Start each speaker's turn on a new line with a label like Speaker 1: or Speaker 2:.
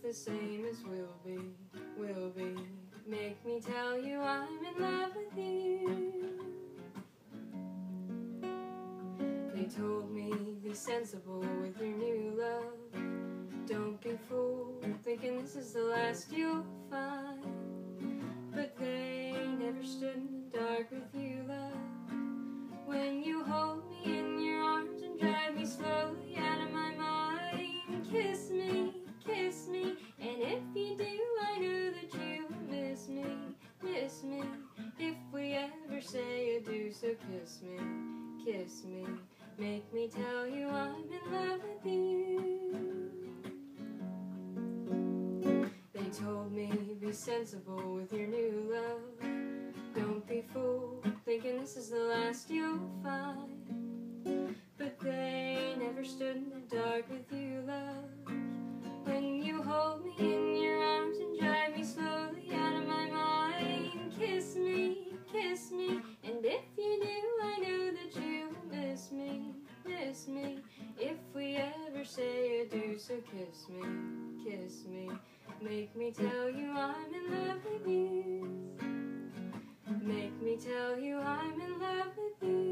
Speaker 1: the same as will be, will be. Make me tell you I'm in love with you. They told me, be sensible with your new love. Don't be fooled, thinking this is the last you'll find. But they never stood in the dark with you, love. When you hold me in your arms and drive me slowly out of my mind. Kiss me, and if you do, I know that you will miss me, miss me. If we ever say adieu, so kiss me, make me tell you I'm in love with you. They told me, be sensible with your new love. Don't be fooled, thinking this is the last you'll find. But they never stood in the dark with you, love. When you hold me in your arms and drive me slowly out of my mind. Kiss me, and if you do, I know that you will miss me, miss me. If we ever say adieu, so kiss me, make me tell you I'm in love with you. Make me tell you I'm in love with you.